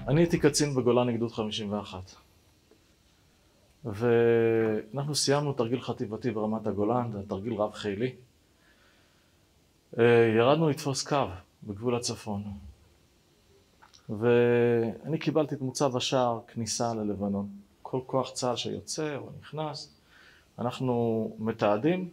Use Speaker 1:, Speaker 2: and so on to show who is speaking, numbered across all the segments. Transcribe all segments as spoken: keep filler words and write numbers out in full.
Speaker 1: אני הייתי קצין בגולני גדוד חמישים ואחת. ואנחנו סיימנו תרגיל חטיבתי ברמת הגולן, זה תרגיל רב חילי. ירדנו לתפוס קו בגבול הצפון. ואני קיבלתי את מוצב השער כניסה ללבנון. כל כוח צה"ל שיוצא או נכנס, אנחנו מתעדים.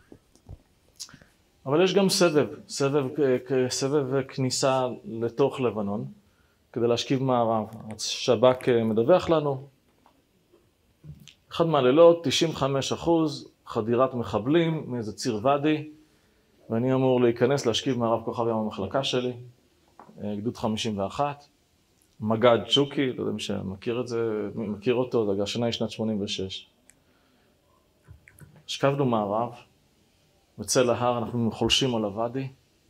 Speaker 1: אבל יש גם סבב, סבב, סבב כניסה לתוך לבנון, כדי להשכיב מערב. השב"כ מדווח לנו. אחד מהלילות, תשעים וחמישה אחוז, חדירת מחבלים מאיזה ציר ואדי, ואני אמור להיכנס להשכיב מערב כוכב ים המחלקה שלי, גדוד חמישים ואחת, מג"ד צ'וקי, לא יודע מי שמכיר את זה, מכיר אותו, זה השנה היא שנת שמונים ושש. השכבנו מערב, בצל ההר, אנחנו חולשים על הוואדי,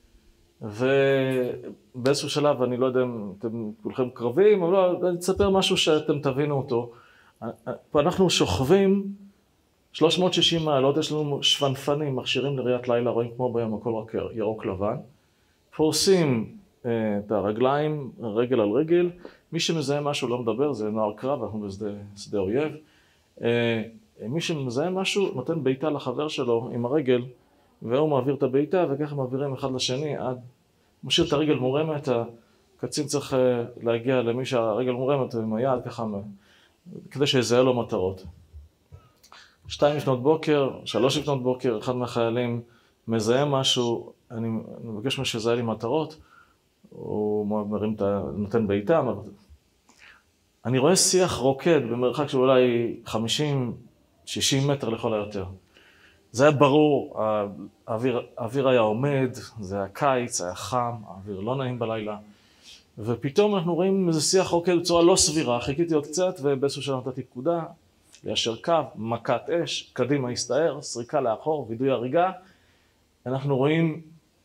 Speaker 1: ובאיזשהו שלב, אני לא יודע אם אתם כולכם קרבים, אבל לא, אני אספר משהו שאתם תבינו אותו. אנחנו שוכבים שלוש מאות ושישים מעלות, יש לנו שוונפנים, מכשירים לראיית לילה, רואים כמו בים הכל רק ירוק לבן. פורסים את הרגליים, רגל על רגל, מי שמזהה משהו לא מדבר, זה נוער קרב, אנחנו בשדה אויב. מי שמזהה משהו נותן בעיטה לחבר שלו עם הרגל, והוא מעביר את הבעיטה, וככה מעבירים אחד לשני עד, משאיר את הרגל מורמת, הקצין צריך להגיע למי שהרגל מורמת עם היד, ככה, כדי שיזהה לו מטרות. שתיים לפנות בוקר, שלוש לפנות בוקר, אחד מהחיילים מזהה משהו, אני מבקש מה שיזהה לי מטרות, הוא מרים את ה... נותן בעיטה, אני רואה שיח רוקד במרחק של אולי חמישים שישים מטר לכל היותר. זה היה ברור, האוויר, האוויר היה עומד, זה היה קיץ, היה חם, האוויר לא נעים בלילה, ופתאום אנחנו רואים איזה שיח רוקד בצורה לא סבירה, חיכיתי עוד קצת ובאיזשהו שלב נתתי פקודה, ליישר קו, מכת אש, קדימה הסתער, סריקה לאחור, וידוי הריגה. אנחנו רואים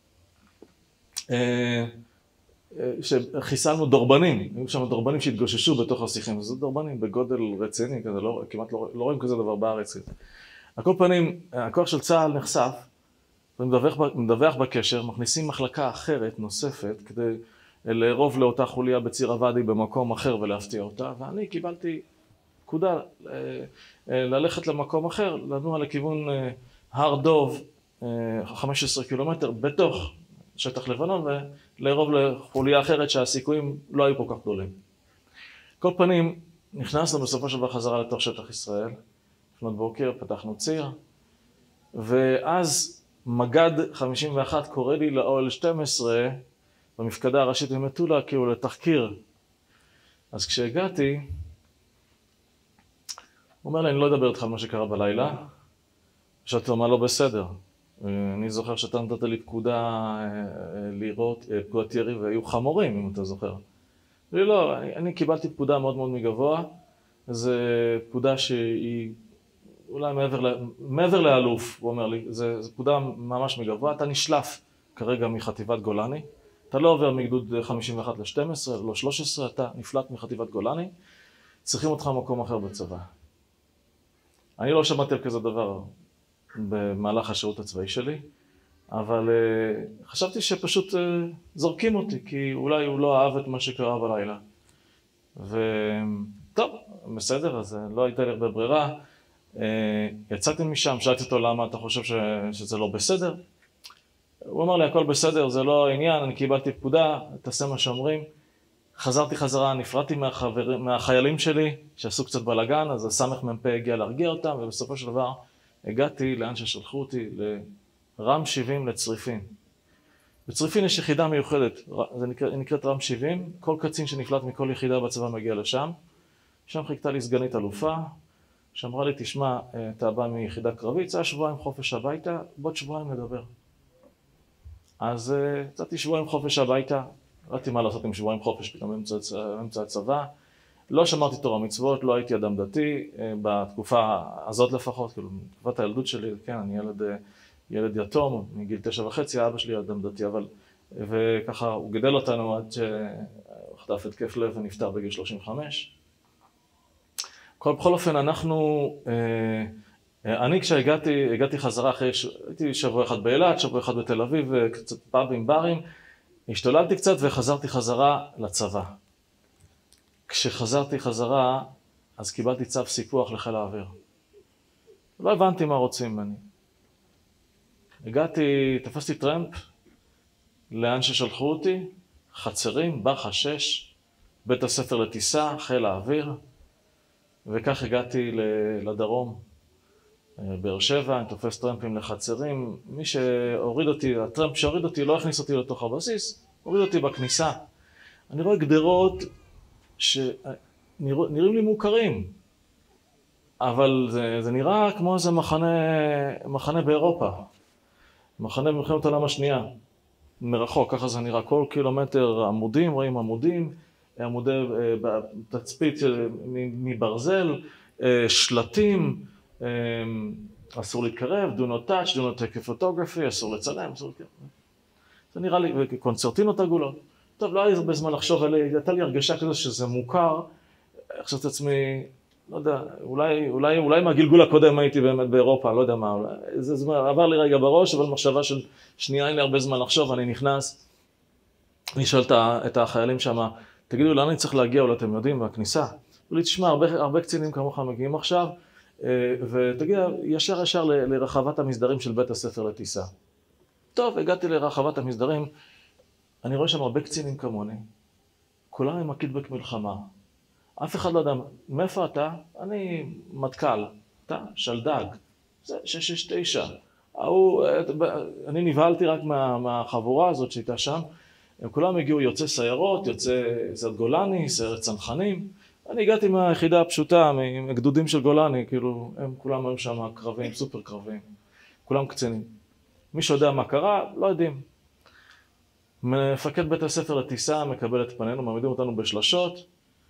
Speaker 1: אה, אה, שחיסלנו דורבנים, היו שם דורבנים שהתגוששו בתוך השיחים, זה דורבנים בגודל רציני, כזה, לא, כמעט לא, לא רואים כזה דבר בארץ. על כל פנים, הכוח של צה"ל נחשף, ומדווח מדווח בקשר, מכניסים מחלקה אחרת, נוספת, כדי לערוב לאותה חוליה בציר הוואדי במקום אחר ולהפתיע אותה, ואני קיבלתי פקודה ללכת למקום אחר, לנוע לכיוון הר דוב, חמישה עשר קילומטר, בתוך שטח לבנון, ולערוב לחוליה אחרת שהסיכויים לא היו כל כך גדולים. כל פנים, נכנסנו בסופו של דבר חזרה לתוך שטח ישראל, לפנות בוקר, פתחנו ציר, ואז מג"ד חמישים ואחת קורא לי לאוהל שתים עשרה, במפקדה הראשית במטולה, כאילו לתחקיר. אז כשהגעתי, הוא אומר לי, אני לא אדבר איתך על מה שקרה בלילה, שאתה מה לא בסדר. אני זוכר שאתה נתת לי פקודה לראות, פקודת ירי, והיו חמורים, אם אתה זוכר. לי לא, אני, אני קיבלתי פקודה מאוד מאוד מגבוה, זו פקודה שהיא אולי מעבר, מעבר לאלוף, הוא אומר לי, זו פקודה ממש מגבוה, אתה נשלף כרגע מחטיבת גולני, אתה לא עובר מגדוד חמישים ואחת ל-שתים עשרה, לא שלוש עשרה, אתה נפלט מחטיבת גולני, צריכים אותך במקום אחר בצבא. אני לא שמעתי על כזה דבר במהלך השירות הצבאי שלי, אבל uh, חשבתי שפשוט uh, זורקים אותי, כי אולי הוא לא אהב את מה שקרה בלילה. וטוב, בסדר, אז לא הייתה לי הרבה ברירה. Uh, יצאתי משם, שאלתי אותו למה אתה חושב ש... שזה לא בסדר. הוא אמר לי, הכל בסדר, זה לא עניין, אני קיבלתי פקודה, תעשה מה שאומרים. חזרתי חזרה, נפרדתי מהחבר... מהחיילים שלי, שעשו קצת בלגן, אז הסמך מ"פ הגיע להרגיע אותם, ובסופו של דבר הגעתי לאן ששלחו אותי, לרם שבעים לצריפין. בצריפין יש יחידה מיוחדת, זה נקרא, נקראת רם שבעים, כל קצין שנפלט מכל יחידה בצבא מגיע לשם. שם חיכתה לי סגנית אלופה, שאמרה לי, תשמע, אתה בא מיחידה קרבית, זה היה שבועיים חופש הביתה, בעוד שבועיים נדבר. אז יצאתי שבועיים חופש הביתה, ראיתי מה לעשות עם שבועיים חופש, פתאום באמצע הצבא. לא שמרתי תורה מצוות, לא הייתי אדם דתי, בתקופה הזאת לפחות, כאילו, בתקופת הילדות שלי, כן, אני ילד, ילד יתום, מגיל תשע וחצי, אבא שלי אדם דתי, אבל, וככה הוא גידל אותנו עד שחטף התקף לב ונפטר בגיל שלושים וחמש. כל, בכל אופן, אנחנו, אני כשהגעתי, הגעתי חזרה אחרי, הייתי שבוע אחד באילת, שבוע אחד בתל אביב, קצת פאבים, ברים, השתוללתי קצת וחזרתי חזרה לצבא. כשחזרתי חזרה, אז קיבלתי צו סיפוח לחיל האוויר. לא הבנתי מה רוצים ממני. הגעתי, תפסתי טרמפ, לאן ששלחו אותי, חצרים, בח השש, בית הספר לטיסה, חיל האוויר, וכך הגעתי לדרום, באר שבע, אני תופס טרמפים לחצרים. מי שהוריד אותי, הטרמפ שהוריד אותי לא הכניס אותי לתוך הבסיס, הוריד אותי בכניסה. אני רואה גדרות שנראים לי מוכרים, אבל זה, זה נראה כמו איזה מחנה, מחנה באירופה, מחנה במלחמת העולם השנייה, מרחוק, ככה זה נראה. כל קילומטר עמודים, רואים עמודים, עמודי תצפית מברזל, שלטים, אסור להתקרב, do not touch, do not take a photography, אסור לצלם, אסור להתקרב. זה נראה לי, קונצרטינות עגולות. טוב, לא היה הרבה זמן לחשוב עליה, הייתה לי הרגשה כזו שזה מוכר. חשבתי את עצמי, לא יודע, אולי, אולי, אולי מהגלגול הקודם הייתי באמת באירופה, לא יודע מה, אולי, זה זמן, עבר לי רגע בראש, אבל מחשבה של שנייה, אין לי הרבה זמן לחשוב, אני נכנס, אני שואל את החיילים שם, תגידו, לאן אני צריך להגיע, אולי אתם יודעים, בכניסה? אמרו לי, תשמע, הרבה, הרבה קצינים כמוך מגיעים עכשיו, ותגיד, ישר ישר לרחבת המסדרים של בית הספר לטיסה. טוב, הגעתי לרחבת המסדרים, אני רואה שם הרבה קצינים כמוני, כולם עם הקיטבק מלחמה. אף אחד לא יודע, מאיפה אתה? אני מטכ"ל, אתה? שלדג, זה שש שש תשע. אני נבהלתי רק מה, מהחבורה הזאת שהייתה שם, הם כולם הגיעו יוצא סיירות, יוצא סיירת גולני, סיירת צנחנים. אני הגעתי מהיחידה הפשוטה, מגדודים של גולני, כאילו, הם כולם היו שם קרבים, סופר קרבים, כולם קצינים. מי שיודע מה קרה, לא יודעים. מפקד בית הספר לטיסה מקבל את פנינו, מעמידים אותנו בשלשות.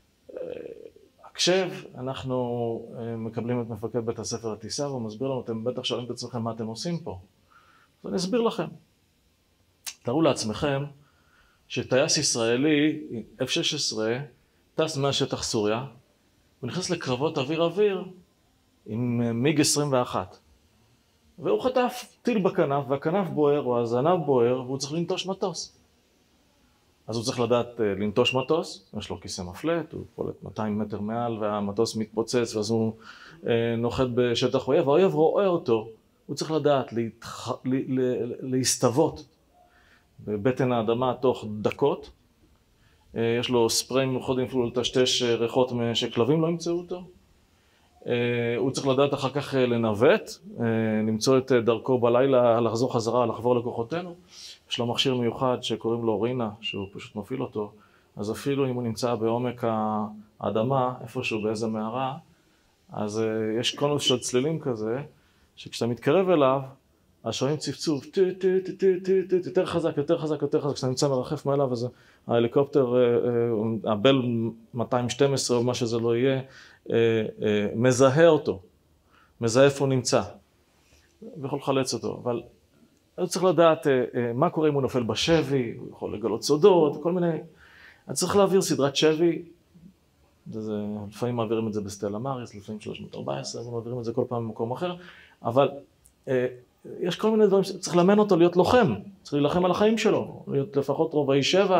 Speaker 1: הקשב, אנחנו מקבלים את מפקד בית הספר לטיסה, והוא מסביר לנו, אתם בטח שואלים את עצמכם מה אתם עושים פה. אז אני אסביר לכם. תראו לעצמכם שטייס ישראלי, אף שש עשרה, טס מהשטח סוריה, הוא נכנס לקרבות אוויר-אוויר עם מיג עשרים ואחת. והוא חטף טיל בכנף, והכנף בוער, או הזנב בוער, והוא צריך לנטוש מטוס. אז הוא צריך לדעת לנטוש מטוס, יש לו כיסא מפלט, הוא פולט מאתיים מטר מעל, והמטוס מתפוצץ, ואז הוא נוחת בשטח אויב, והאויב רואה אותו, הוא צריך לדעת להתח... להסתוות בבטן האדמה תוך דקות, יש לו ספרי מיוחדים אפילו לטשטש ריחות שכלבים לא ימצאו אותו. הוא צריך לדעת אחר כך לנווט, למצוא את דרכו בלילה, לחזור חזרה, לחבור לכוחותינו. יש לו מכשיר מיוחד שקוראים לו רינה, שהוא פשוט מפעיל אותו. אז אפילו אם הוא נמצא בעומק האדמה, איפשהו באיזה מערה, אז יש קונוס של צלילים כזה, שכשאתה מתקרב אליו, אז שומעים צפצוף, יותר חזק, יותר חזק, יותר חזק, כשאתה נמצא מרחף מעליו, אז ההליקופטר, הבל מאתיים ושתים עשרה או מה שזה לא יהיה, מזהה אותו, מזהה איפה הוא נמצא, ויכול לחלץ אותו. אבל הוא צריך לדעת מה קורה אם הוא נופל בשבי, הוא יכול לגלות סודות, כל מיני. אני צריך להעביר סדרת שבי, לפעמים מעבירים את זה בסטלה מאריס, לפעמים שלוש מאות וארבע עשרה, אז מעבירים את זה כל פעם במקום אחר, אבל יש כל מיני דברים שצריך לאמן אותו להיות לוחם, צריך להילחם על החיים שלו, להיות לפחות רובעי שבע.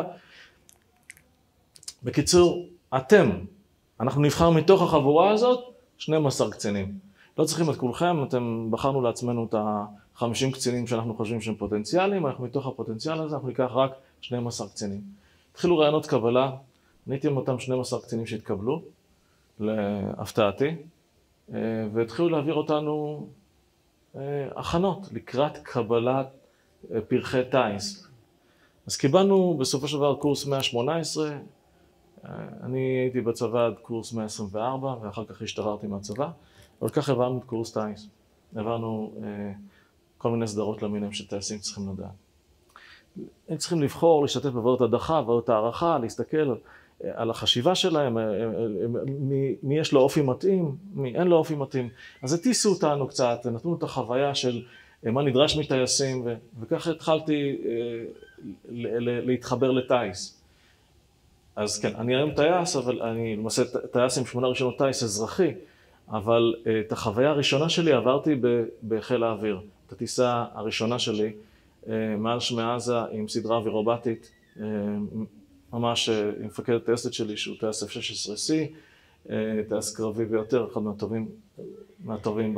Speaker 1: בקיצור, אתם, אנחנו נבחר מתוך החבורה הזאת שנים עשר קצינים. לא צריכים את כולכם, אתם בחרנו לעצמנו את ה-חמישים קצינים שאנחנו חושבים שהם פוטנציאליים, אנחנו מתוך הפוטנציאל הזה, אנחנו ניקח רק שנים עשר קצינים. התחילו רעיונות קבלה, אני הייתי עם אותם שנים עשר קצינים שהתקבלו, להפתעתי, והתחילו להעביר אותנו הכנות לקראת קבלת פרחי טייס. אז קיבלנו בסופו של דבר קורס מאה שמונה עשרה, אני הייתי בצבא עד קורס מאה עשרים וארבע, ואחר כך השתחררתי מהצבא, אבל כך העברנו את קורס טייס. העברנו כל מיני סדרות למיניהם שטייסים צריכים לדעת. הם צריכים לבחור, להשתתף בעבודות הדחה, בעבודות הערכה, להסתכל על החשיבה שלהם, מי, מי יש לו אופי מתאים, מי אין לו אופי מתאים. אז הטיסו אותנו קצת, נתנו את החוויה של מה נדרש מטייסים, וככה התחלתי להתחבר לטייס. אז כן, אני היום טייס, אבל אני למעשה טייס עם שמונה ראשונות טייס אזרחי, אבל את החוויה הראשונה שלי עברתי בחיל האוויר. את הטיסה הראשונה שלי מעל שמי עזה עם סדרה אווירובטית, ממש עם מפקד הטייסת שלי, שהוא טייס אף שש עשרה סי, טייס קרבי ביותר, אחד מהטובים, מהטובים ב...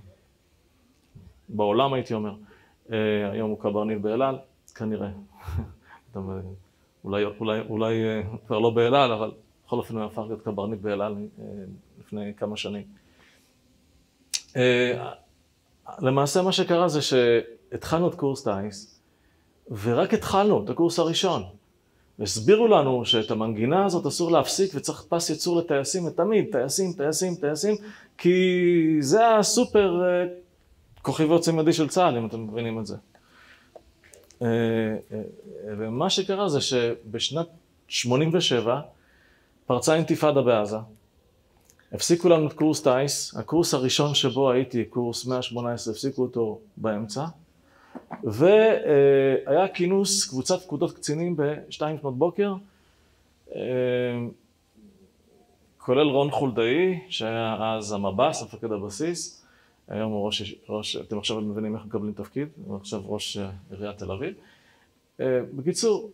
Speaker 1: בעולם הייתי אומר. היום הוא קברניט באל על, כנראה. אולי, אולי, אולי כבר לא באל על, אבל בכל אופן הוא הפך להיות קברניט באל על לפני כמה שנים. למעשה מה שקרה זה שהתחלנו את קורס טייס, ורק התחלנו את הקורס הראשון. הסבירו לנו שאת המנגינה הזאת אסור להפסיק וצריך פס ייצור לטייסים, ותמיד טייסים, טייסים, טייסים, כי זה הסופר כוכבי עוצם ידי של צה"ל, אם אתם מבינים את זה. ומה שקרה זה שבשנת שמונים ושבע פרצה אינתיפאדה בעזה. הפסיקו לנו את קורס טייס, הקורס הראשון שבו הייתי, קורס מאה שמונה עשרה, הפסיקו אותו באמצע, והיה כינוס קבוצת פקודות קצינים בשתיים לפנות בוקר, כולל רון חולדאי, שהיה אז המב"ס, מפקד הבסיס, היום הוא ראש, ראש, אתם עכשיו מבינים איך מקבלים תפקיד, הוא עכשיו ראש עיריית תל אביב. בקיצור,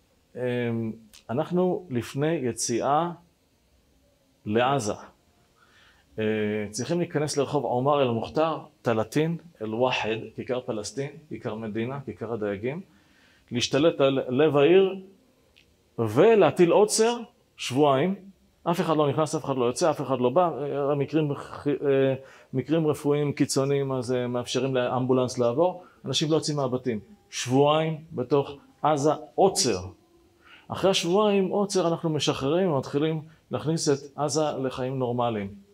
Speaker 1: אנחנו לפני יציאה לעזה. צריכים להיכנס לרחוב עומר אל-מוכתר, תלתין, אל-וחד, כיכר פלסטין, כיכר מדינה, כיכר הדייגים, להשתלט על לב העיר ולהטיל עוצר שבועיים. אף אחד לא נכנס, אף אחד לא יוצא, אף אחד לא בא. מקרים, מקרים רפואיים קיצוניים אז מאפשרים לאמבולנס לעבור. אנשים לא יוצאים מהבתים. שבועיים בתוך עזה עוצר. אחרי השבועיים עוצר אנחנו משחררים ומתחילים להכניס את עזה לחיים נורמליים.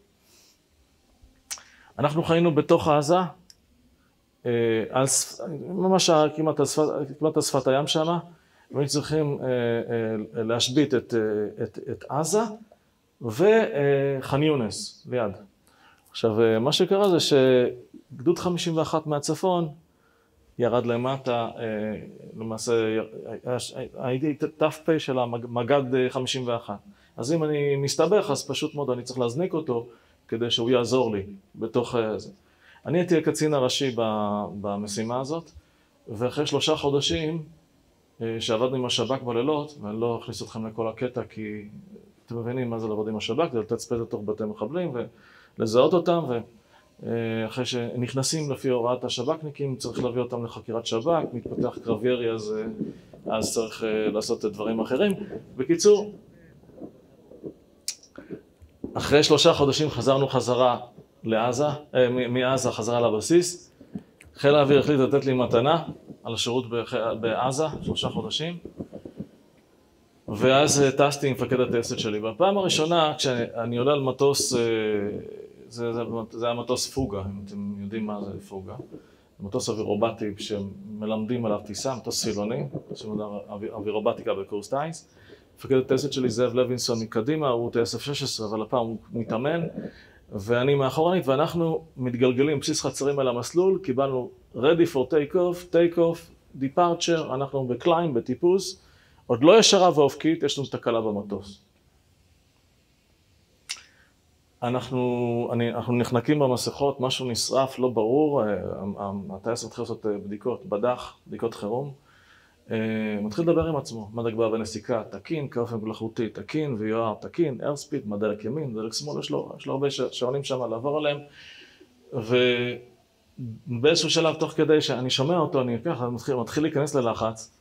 Speaker 1: אנחנו חיינו בתוך עזה, על, ממש כמעט על שפת, כמעט על שפת הים שם, והיינו צריכים להשבית את, את, את עזה וח'אן יונס ליד. עכשיו, מה שקרה זה שגדוד חמישים ואחת מהצפון ירד למטה, למעשה הייתי ת"פ של המג"ד חמישים ואחת. אז אם אני מסתבך, אז פשוט מאוד אני צריך להזניק אותו, כדי שהוא יעזור לי בתוך זה. אני הייתי הקצין הראשי במשימה הזאת, ואחרי שלושה חודשים שעבדנו עם השב"כ בלילות, ואני לא אכניס אתכם לכל הקטע, כי אתם מבינים מה זה לעבוד עם השב"כ, זה לתצפת לתוך בתי מחבלים ולזהות אותם, ואחרי שנכנסים לפי הוראת השב"כניקים, צריך להביא אותם לחקירת שב"כ, מתפתח קרב ירי, אז, אז צריך לעשות את דברים אחרים. בקיצור, אחרי שלושה חודשים חזרנו חזרה לעזה, מעזה חזרה לבסיס. חיל האוויר החליט לתת לי מתנה על השירות בעזה, שלושה חודשים. ואז טסתי עם מפקד הטייסת שלי. בפעם הראשונה, כשאני עולה על מטוס, זה, זה, זה היה מטוס פוגה, אם אתם יודעים מה זה פוגה. מטוס אווירובטי שמלמדים עליו טיסה, מטוס סילוני, שמודע אווירובטיקה בקורס טייס. מפקד הטייסת שלי זאב לוינסון מקדימה, הוא טייס אף שש עשרה, אבל הפעם הוא מתאמן, ואני מאחורנית, ואנחנו מתגלגלים בסיס חצרים אל המסלול, קיבלנו ready for take off, take off, departure, אנחנו בקליים, בטיפוס, עוד לא ישרה ואופקית, יש לנו תקלה במטוס. אנחנו, אני, אנחנו נחנקים במסכות, משהו נשרף, לא ברור, הטייס מתחיל לעשות בדיקות, בדח, בדיקות חירום, מתחיל לדבר עם עצמו, מדק בא ונסיקה, תקין, כאופן מלאכותי, תקין, וי או אר תקין, airspeed, מדלק ימין, מדלק שמאל, יש לו, יש לו הרבה שעונים שם לעבור עליהם, ובאיזשהו שלב תוך כדי שאני שומע אותו, אני ככה מתחיל, מתחיל להיכנס ללחץ,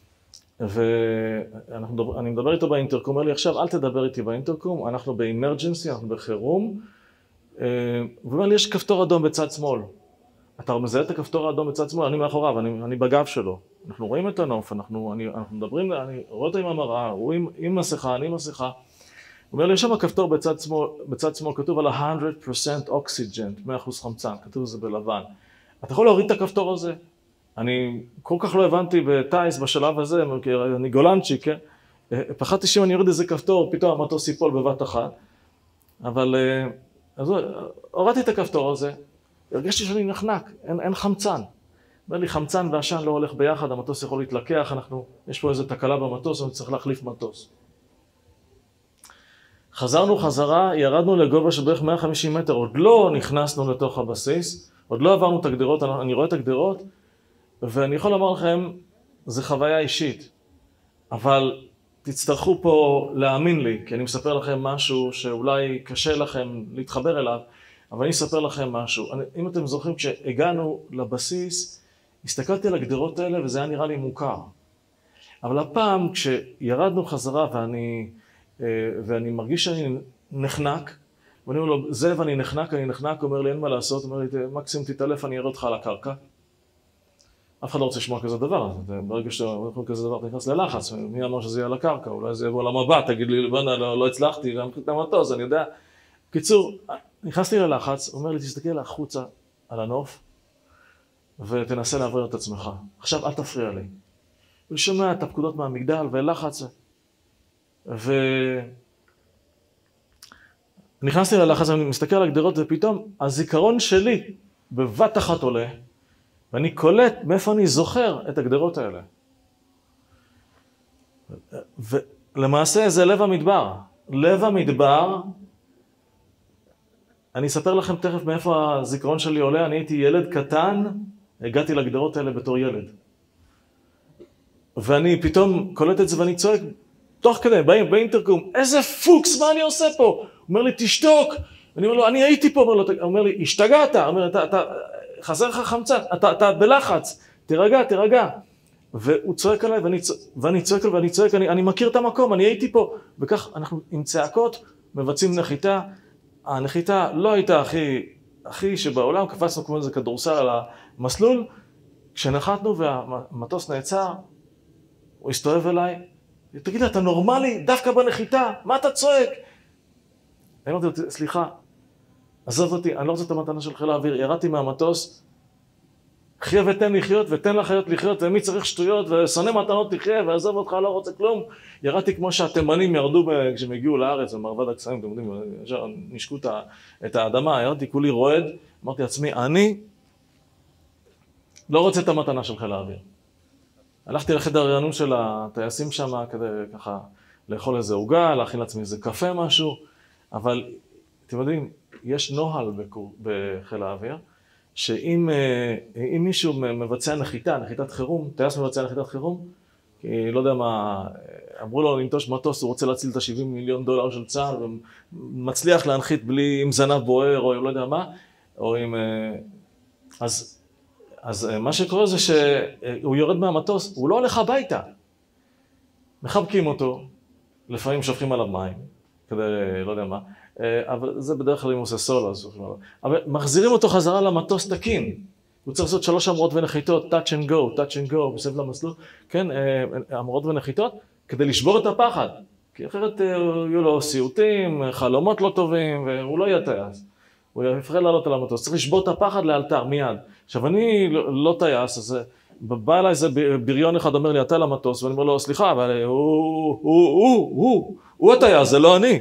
Speaker 1: ואני מדבר איתו באינטרקום, אומר לי עכשיו אל תדבר איתי באינטרקום, אנחנו באמרג'נסי, אנחנו בחירום, והוא אומר לי יש כפתור אדום בצד שמאל, אתה מזהה את הכפתור האדום בצד שמאל, אני מאחוריו, אני, אני בגב שלו. אנחנו רואים את הנוף, אנחנו, אני, אנחנו מדברים, אני רואה אותו עם המראה, הוא עם, עם מסכה, אני עם מסכה. הוא אומר לי, יש שם הכפתור בצד שמאל, בצד שמאל כתוב על ה-מאה אחוז אוקסיג'ן, מאה אחוז חמצן, כתוב זה בלבן. אתה יכול להוריד את הכפתור הזה? אני כל כך לא הבנתי בטייס בשלב הזה, כי אני גולנצ'יק, כן? פחדתי שאם אני אוריד איזה כפתור, פתאום המטוס ייפול בבת אחת. אבל אז הורדתי את הכפתור הזה, הרגשתי שאני נחנק, אין, אין חמצן. אומר לי, חמצן ועשן לא הולך ביחד, המטוס יכול להתלקח, אנחנו, יש פה איזו תקלה במטוס, אני צריך להחליף מטוס. חזרנו חזרה, ירדנו לגובה של בערך מאה וחמישים מטר, עוד לא נכנסנו לתוך הבסיס, עוד לא עברנו את הגדרות, אני רואה את הגדרות, ואני יכול לומר לכם, זו חוויה אישית, אבל תצטרכו פה להאמין לי, כי אני מספר לכם משהו שאולי קשה לכם להתחבר אליו, אבל אני אספר לכם משהו. אני, אם אתם זוכרים, כשהגענו לבסיס, הסתכלתי על הגדרות האלה וזה היה נראה לי מוכר. אבל הפעם כשירדנו חזרה ואני, ואני מרגיש שאני נחנק, ואני אומר לו, זאב, אני נחנק, אני נחנק, הוא אומר לי, אין מה לעשות, הוא אומר לי, מקסימום תתעלף, אני אראה אותך על הקרקע. אף אחד לא רוצה לשמוע כזה דבר, ברגע שאתה אומר כזה דבר, אתה נכנס ללחץ, מי אמר שזה יהיה על הקרקע, אולי זה יבוא למבט, תגיד לי, לבנה, לא, לא הצלחתי, גם את המטוס, אני יודע. קיצור, נכנסתי ללחץ, הוא אומר לי, תסתכל החוצה על הנוף, ותנסה לעבור את עצמך. עכשיו אל תפריע לי. הוא שומע את הפקודות מהמגדל ולחץ, ו... נכנסתי ללחץ, אני מסתכל על הגדרות, ופתאום הזיכרון שלי בבת אחת עולה, ואני קולט מאיפה אני זוכר את הגדרות האלה. ולמעשה זה לב המדבר. לב המדבר, אני אספר לכם תכף מאיפה הזיכרון שלי עולה, אני הייתי ילד קטן, הגעתי לגדרות האלה בתור ילד. ואני פתאום קולט את זה ואני צועק, תוך כדי, באים באינטרקום, איזה פוקס, מה אני עושה פה? הוא אומר לי, תשתוק. אני אומר לו, אני הייתי פה. הוא אומר לי, השתגעת. הוא אומר, אתה, אתה, חסר לך חמצן, אתה, אתה בלחץ, תירגע, תירגע. והוא צועק עליי, ואני, ואני צועק עליי, ואני צועק, אני, אני מכיר את המקום, אני הייתי פה. וכך אנחנו עם צעקות מבצעים נחיתה. הנחיתה לא הייתה הכי, הכי שבעולם, קפצנו כמו איזה כדורסל על המסלול. כשנחתנו והמטוס נעצר, הוא הסתובב אליי, תגיד לי, אתה נורמלי? דווקא בנחיתה? מה אתה צועק? אני אמרתי לו, סליחה, עזוב אותי, אני לא רוצה את המתנה של חיל האוויר, ירדתי מהמטוס, חיה ותן לחיות, ותן לחיות לחיות, ומי צריך שטויות, ושונא מתנות תחיה, ועזוב אותך, לא רוצה כלום. ירדתי כמו שהתימנים ירדו כשהם הגיעו לארץ, במרבד הקסמים, אתם יודעים, נשקו את האדמה, ירדתי כולי רועד, אמרתי לעצמי, אני לא רוצה את המתנה של חיל האוויר. הלכתי לחדר הרענון של הטייסים שם, כדי ככה לאכול איזה עוגה, להכין לעצמי איזה קפה משהו, אבל אתם יודעים, יש נוהל בחיל האוויר, שאם אם מישהו מבצע נחיתה, נחיתת חירום, טייס מבצע נחיתת חירום, כי לא יודע מה, אמרו לו לנטוש מטוס, הוא רוצה להציל את ה-שבעים מיליון דולר של צה"ל, ומצליח להנחית בלי עם זנב בוער, או לא יודע מה, או עם... אז... אז מה שקורה זה שהוא יורד מהמטוס, הוא לא הולך הביתה. מחבקים אותו, לפעמים שופכים עליו מים, כדי לא יודע מה, אבל זה בדרך כלל אם הוא עושה סולו, אבל מחזירים אותו חזרה למטוס תקין. הוא צריך לעשות שלוש המרות ונחיתות, touch and go, touch and go, בסביב למסלול, כן, המרות ונחיתות, כדי לשבור את הפחד. כי אחרת יהיו לו סיוטים, חלומות לא טובים, והוא לא יהיה טייס. הוא יפחד לעלות על המטוס, צריך לשבור את הפחד לאלתר, מיד. עכשיו, אני לא, לא טייס, אז בא אליי איזה בריון אחד אומר לי, אתה למטוס, ואני אומר לו, סליחה, אבל הוא, הוא, הוא, הוא, הוא, הוא הטייס, זה לא אני.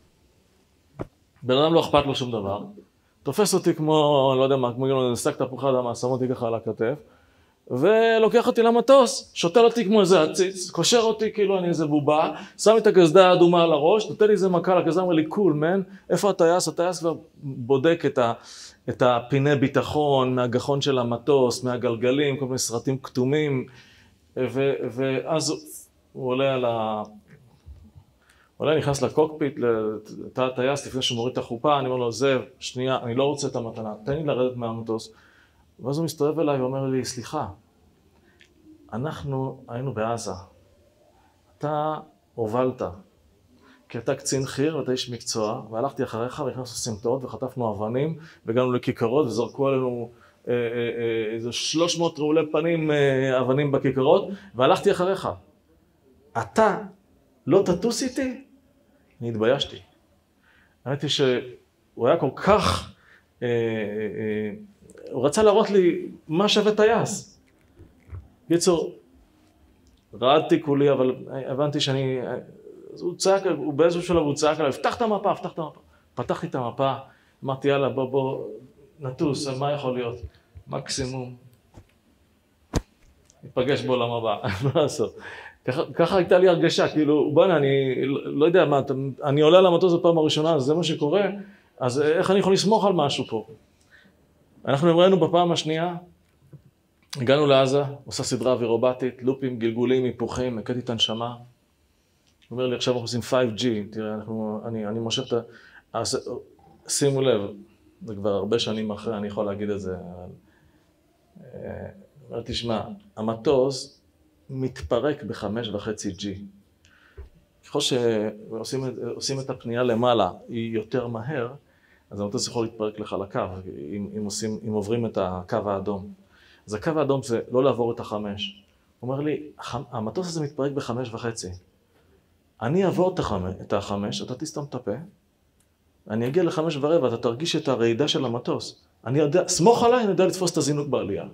Speaker 1: בן אדם לא אכפת לו שום דבר. תופס אותי כמו, לא יודע מה, כמו שק תפוחי אדמה, שם אותי ככה על הכתף, ולוקח אותי למטוס, שוטל אותי כמו איזה עציץ, קושר אותי כאילו אני איזה בובה, שם את הקסדה האדומה על הראש, נותן לי איזה מכה לקסדה, אומר לי, קול, מן, איפה הטייס? הטייס כבר בודק את, ה, את הפיני ביטחון, מהגחון של המטוס, מהגלגלים, כל מיני סרטים כתומים, ו, ואז הוא עולה על ה... עולה נכנס לקוקפיט, לטייס, לפני שהוא מוריד את החופה, אני אומר לו, זאב, שנייה, אני לא רוצה את המתנה, תן לי לרדת מהמטוס. ואז הוא מסתובב אליי ואומר לי, סליחה, אנחנו היינו בעזה, אתה הובלת, כי אתה קצין חי"ר ואתה איש מקצוע, והלכתי אחריך והכנסנו סמטאות וחטפנו אבנים, והגענו לכיכרות וזרקו עלינו אה, אה, אה, איזה שלוש מאות רעולי פנים אה, אבנים בכיכרות, והלכתי אחריך. אתה לא תטוס איתי? אני התביישתי. ראיתי שהוא היה כל כך... אה, אה, הוא רצה להראות לי מה שווה טייס. קיצור, רעדתי כולי, אבל הבנתי שאני... הוא צעק, הוא באיזשהו שלב הוא צעק עליי, פתח את המפה, פתח את המפה. פתחתי את המפה, אמרתי, יאללה, בוא, בוא, נטוס, מה יכול להיות? מקסימום. ניפגש בעולם הבא, מה לעשות? ככה, ככה הייתה לי הרגשה, כאילו, בוא'נה, אני לא יודע מה, אני עולה למטוס בפעם הראשונה, אז זה מה שקורה, אז איך אני יכול לסמוך על משהו פה? אנחנו ראינו בפעם השנייה, הגענו לעזה, עושה סדרה אווירובטית, לופים, גלגולים, היפוכים, הכיתי את הנשמה. הוא אומר לי, עכשיו אנחנו עושים פייב ג'י, תראה, אנחנו, אני, אני מושך את ה... שימו לב, זה כבר הרבה שנים אחרי, אני יכול להגיד את זה. אבל תשמע, המטוס מתפרק בחמש וחצי ג'י. ככל שעושים את הפנייה למעלה, היא יותר מהר, אז המטוס יכול להתפרק לחלקיו, אם, אם, עושים, אם עוברים את הקו האדום. אז הקו האדום זה לא לעבור את החמש. הוא אומר לי, המטוס הזה מתפרק בחמש וחצי. אני אעבור את החמש, אתה תסתום את הפה, אני אגיע לחמש ורבע, אתה תרגיש את הרעידה של המטוס. אני יודע, סמוך עליי, אני יודע לתפוס את הזינוק בעלייה.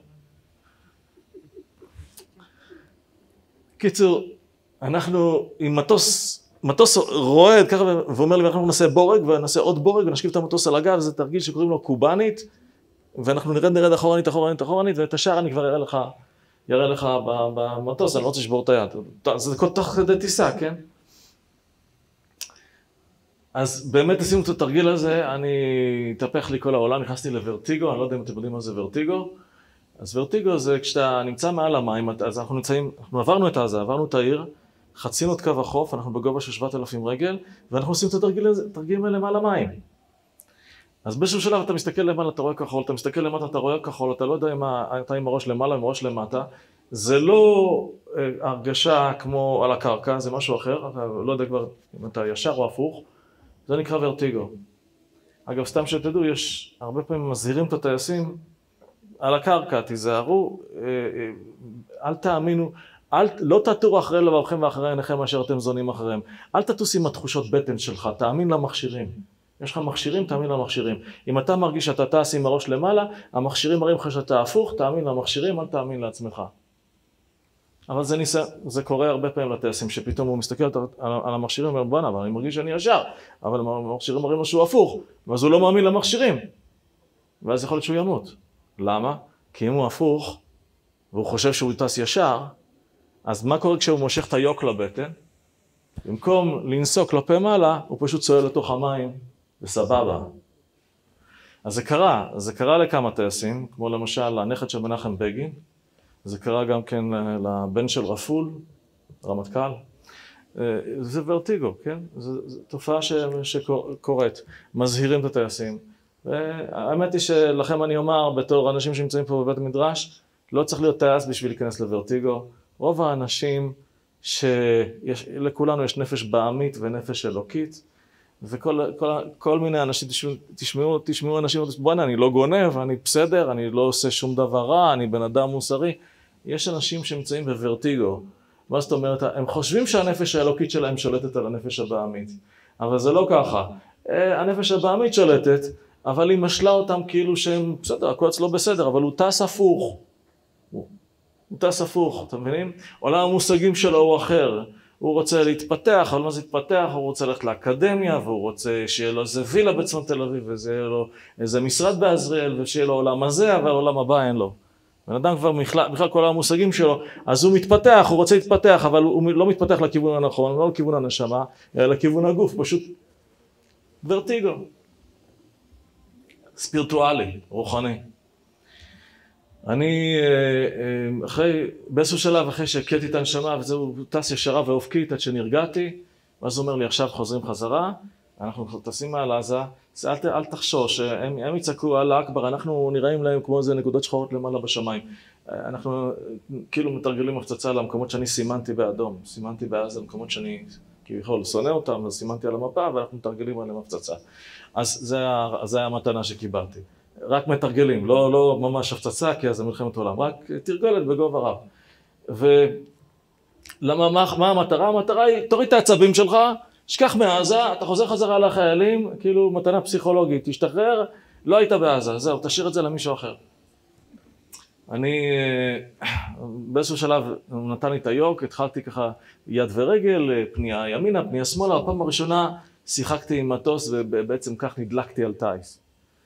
Speaker 1: קיצור, אנחנו עם מטוס, מטוס רועד ככה ואומר לי, אנחנו נעשה בורג ונעשה עוד בורג ונשכיב את המטוס על הגב, זה תרגיל שקוראים לו קובנית, ואנחנו נרד נרד אחורנית, אחורנית, אחורנית, ואת השאר אני כבר אראה לך, יראה לך במטוס, אני לא רוצה לשבור את היד. זה כל תוך כדי טיסה, כן? אז באמת עשינו את התרגיל הזה, אני התהפך לי כל העולם, נכנסתי לוורטיגו, אני לא יודע אם אתם יודעים מה זה וורטיגו. אז וורטיגו זה כשאתה נמצא מעל המים, אז אנחנו נמצאים, אנחנו עברנו את העזה, עברנו את העיר, חצינו את קו החוף, אנחנו בגובה של שבעת אלפים רגל, ואנחנו עושים את התרגילים האלה מעל המים. אז באיזשהו שלב אתה מסתכל למעלה, אתה רואה כחול, אתה מסתכל למטה, אתה רואה כחול, אתה לא יודע אם אתה עם הראש למעלה, עם הראש למטה. זה לא הרגשה כמו על הקרקע, זה משהו אחר, אתה לא יודע כבר אם אתה ישר או הפוך. זה נקרא וורטיגו. אגב, סתם שתדעו, יש הרבה פעמים מזהירים את הטייסים על הקרקע, תיזהרו, אל תאמינו, אל, לא תטורו אחרי לבבכם ואחרי עיניכם אשר אתם זונים אחריהם. אל תטוס עם התחושות בטן שלך, תאמין למכשירים. יש לך מכשירים, תאמין למכשירים. אם אתה מרגיש שאתה טס עם הראש למעלה, המכשירים מראים לך שאתה הפוך, תאמין למכשירים, אל תאמין לעצמך. אבל זה, ניסה, זה קורה הרבה פעמים לטייסים, שפתאום הוא מסתכל על, על המכשירים ואומר, בואנה, אבל אני מרגיש שאני ישר, אבל המכשירים מראים לו שהוא הפוך, ואז הוא לא מאמין למכשירים, ואז יכול להיות שהוא ימות. למה? כי אם הוא הפוך, והוא חושב שהוא טס ישר, אז מה קורה כשהוא מושך את היוק לבטן? במקום לנסוק כלפי מעלה, הוא פשוט צועל לתוך המים, וסבבה. אז זה קרה, זה קרה לכמה טייסים, כמו למשל הנכד של מנחם בגין, זה קרה גם כן לבן של רפול, רמטכ"ל. זה וורטיגו, כן? זו תופעה ש... שקורית. מזהירים את הטייסים. והאמת היא שלכם אני אומר, בתור אנשים שנמצאים פה בבית המדרש, לא צריך להיות טייס בשביל להיכנס לוורטיגו. רוב האנשים שלכולנו יש נפש בעמית ונפש אלוקית, וכל כל, כל מיני אנשים, תשמעו, תשמעו אנשים, בוא'נה, אני לא גונב, אני בסדר, אני לא עושה שום דבר רע, אני בן אדם מוסרי. יש אנשים שנמצאים בוורטיגו. מה זאת אומרת? הם חושבים שהנפש האלוקית שלהם שולטת על הנפש הבעמית. אבל זה לא ככה. הנפש הבעמית שולטת, אבל היא משלה אותם כאילו שהם, בסדר, הכל אצלו בסדר, אבל הוא טס הפוך. הוא, הוא טס הפוך, אתם מבינים? עולם המושגים שלו הוא אחר. הוא רוצה להתפתח, אבל מה זה להתפתח? הוא רוצה ללכת לאקדמיה, והוא רוצה שיהיה לו איזה וילה בצפון תל אביב, וזה לו איזה משרד בעזריאל, ושיהיה לו עולם הזה, אבל עולם הבא אין לו. בן אדם כבר בכלל, בכלל כל המושגים שלו, אז הוא מתפתח, הוא רוצה להתפתח, אבל הוא לא מתפתח לכיוון הנכון, לא לכיוון הנשמה, אלא לכיוון הגוף, פשוט וורטיגו. ספירטואלי, רוחני. אני, אחרי, באיזשהו שלב, אחרי שהכיתי את הנשמה, וזהו טס ישרה ואופקית עד שנרגעתי, ואז הוא אומר לי, עכשיו חוזרים חזרה, אנחנו טסים מעל עזה, אל, אל תחשוש, הם, הם יצעקו אללה אכבר, אנחנו נראים להם כמו איזה נקודות שחורות למעלה בשמיים. אנחנו כאילו מתרגלים הפצצה למקומות שאני סימנתי באדום, סימנתי בעזה למקומות שאני כביכול שונא אותם, אז סימנתי על המפה, ואנחנו מתרגלים עליהם הפצצה. אז זה, זה המתנה שקיבלתי. רק מתרגלים, לא, לא ממש הפצצה, כי אז זה מלחמת עולם, רק תרגולת בגובה רב. ולמה, מה, מה המטרה? המטרה היא, תוריד את העצבים שלך, שכח מעזה, אתה חוזר חזרה לחיילים, כאילו מתנה פסיכולוגית, תשתחרר, לא היית בעזה, זהו, תשאיר את זה למישהו אחר. אני, באיזשהו שלב, הוא נתן לי את היוק, התחלתי ככה יד ורגל, פנייה ימינה, פנייה שמאלה, הפעם הראשונה שיחקתי עם מטוס, ובעצם כך נדלקתי על טייס.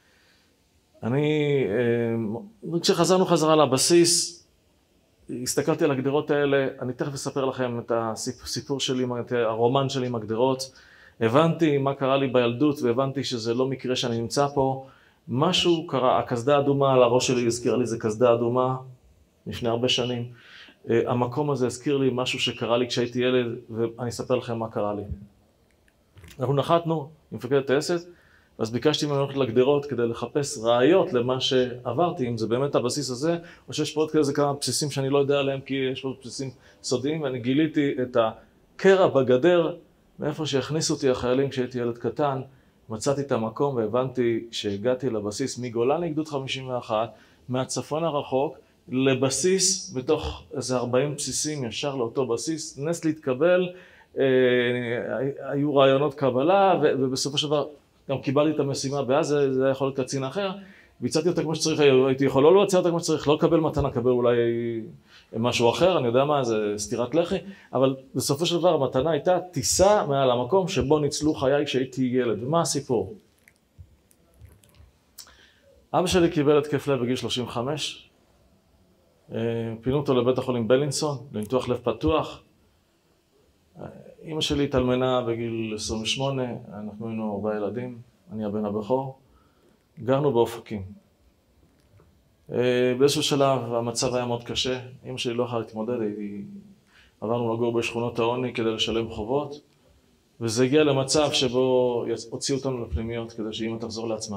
Speaker 1: אני, כשחזרנו חזרה לבסיס, הסתכלתי על הגדרות האלה, אני תכף אספר לכם את הסיפור שלי, את הרומן שלי עם הגדרות. הבנתי מה קרה לי בילדות, והבנתי שזה לא מקרה שאני נמצא פה. משהו קרה, הכסדה אדומה על הראש שלי הזכירה לי, זה כסדה אדומה, לפני הרבה שנים. המקום הזה הזכיר לי משהו שקרה לי כשהייתי ילד, ואני אספר לכם מה קרה לי. אנחנו נחתנו עם מפקד הטייסת, אז ביקשתי ממנו ללכת לגדרות כדי לחפש ראיות למה שעברתי, אם זה באמת הבסיס הזה, או שיש פה עוד כאלה כמה בסיסים שאני לא יודע עליהם, כי יש פה בסיסים סודיים, ואני גיליתי את הקרע בגדר, מאיפה שהכניסו אותי החיילים כשהייתי ילד קטן, מצאתי את המקום והבנתי שהגעתי לבסיס מגולני גדוד חמישים ואחת, מהצפון הרחוק, לבסיס, בתוך איזה ארבעים בסיסים ישר לאותו בסיס, נס להתקבל, אה, היו רעיונות קבלה, ובסופו של דבר גם קיבלתי את המשימה, ואז זה, זה יכול להיות קצין אחר, ביצעתי אותה כמו שצריך, הייתי יכול לא לבצע אותה כמו שצריך, לא לקבל מתנה, לקבל אולי משהו אחר, אני יודע מה, זה סתירת לחי, אבל בסופו של דבר המתנה הייתה טיסה מעל המקום שבו ניצלו חיי כשהייתי ילד. ומה הסיפור? אבא שלי קיבל התקף לב בגיל שלושים וחמש, פינו אותו לבית החולים בלינסון, לניתוח לב פתוח. אמא שלי התאלמנה בגיל עשרים ושמונה, אנחנו היינו ארבעה ילדים, אני הבן הבכור, גרנו באופקים. באיזשהו שלב המצב היה מאוד קשה, אמא שלי לא יכולה להתמודד, עברנו לגור בשכונות העוני כדי לשלם חובות, וזה הגיע למצב שבו הוציאו אותנו לפנימיות כדי שאמא תחזור לעצמה.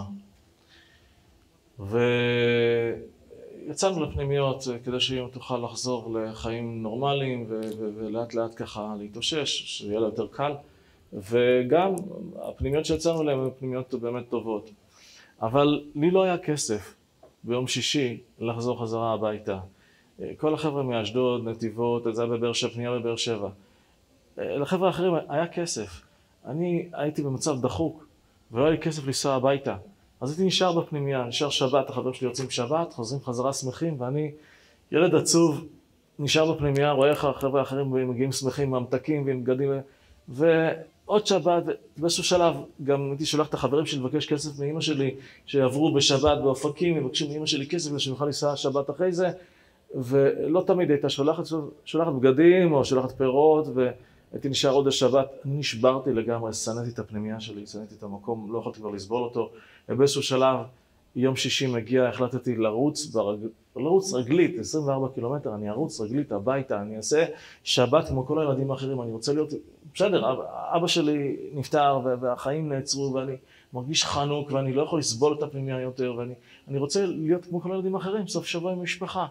Speaker 1: ויצאנו לפנימיות כדי שאמא תוכל לחזור לחיים נורמליים ולאט לאט ככה להתאושש, שיהיה לה יותר קל, וגם הפנימיות שיצאנו אליהן הן פנימיות באמת טובות. אבל לי לא היה כסף ביום שישי לחזור חזרה הביתה. כל החבר'ה מאשדוד, נתיבות, זה היה בבאר שבע, פנייה בבאר שבע. לחבר'ה האחרים היה כסף. אני הייתי במצב דחוק, ולא היה לי כסף לנסוע הביתה. אז הייתי נשאר בפנימיה, נשאר שבת, החברים שלי יוצאים שבת, חוזרים חזרה שמחים, ואני ילד עצוב, נשאר בפנימיה, רואה איך החבר'ה האחרים מגיעים שמחים, ממתקים ועם בגדים, ועוד שבת, באיזשהו שלב גם הייתי שולח את החברים שלי לבקש כסף מאמא שלי, שיעברו בשבת באופקים, יבקשו מאמא שלי כסף כדי שנוכל לנסוע שבת אחרי זה, ולא תמיד הייתה שולחת, שולחת בגדים או שולחת פירות, והייתי נשאר עוד השבת. אני נשברתי לגמרי, סנתי את הפנימיה שלי, סנתי את המקום, לא יכולתי כבר לסבול אותו. ובאיזשהו שלב, יום שישי מגיע, החלטתי לרוץ, ברג... לרוץ רגלית, עשרים וארבעה קילומטר, אני ארוץ רגלית הביתה, אני אעשה שבת כמו כל הילדים האחרים, אני רוצה להיות, בסדר, אבא, אבא שלי נפטר והחיים נעצרו ואני מרגיש חנוק ואני לא יכול לסבול את הפנימיה יותר ואני אני רוצה להיות כמו כל הילדים האחרים, סוף שבוע עם משפחה.